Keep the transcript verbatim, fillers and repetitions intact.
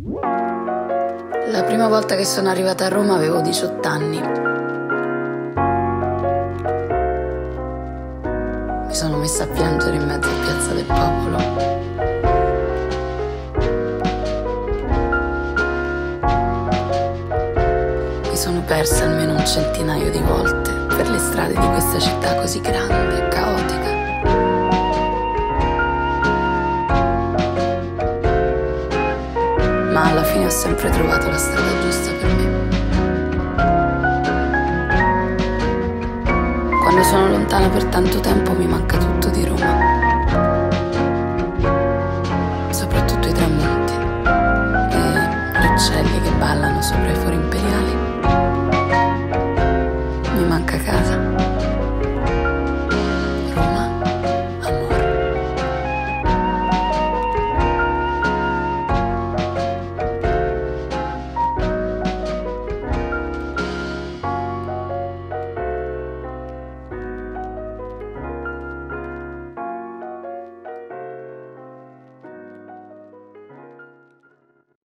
La prima volta che sono arrivata a Roma avevo diciotto anni. Mi sono messa a piangere in mezzo a Piazza del Popolo. Mi sono persa almeno un centinaio di volte per le strade di questa città così grande e caotica. Ma alla fine ho sempre trovato la strada giusta per me. Quando sono lontana per tanto tempo mi manca tutto di Roma, soprattutto i tramonti e gli uccelli che ballano sopra i fori imperiali.